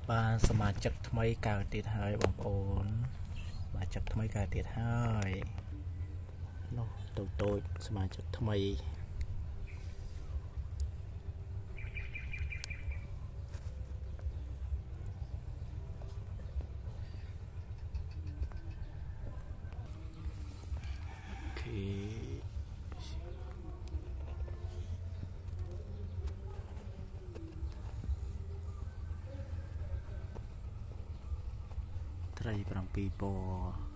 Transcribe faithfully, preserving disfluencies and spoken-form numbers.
បានសមាជិកថ្មីកើតទៀតហើយបងប្អូនសមាជិកថ្មីកើតទៀតហើយនោះតូចតូចសមាជិកថ្មីអូខេត្រីប្រាំពីរពណ៌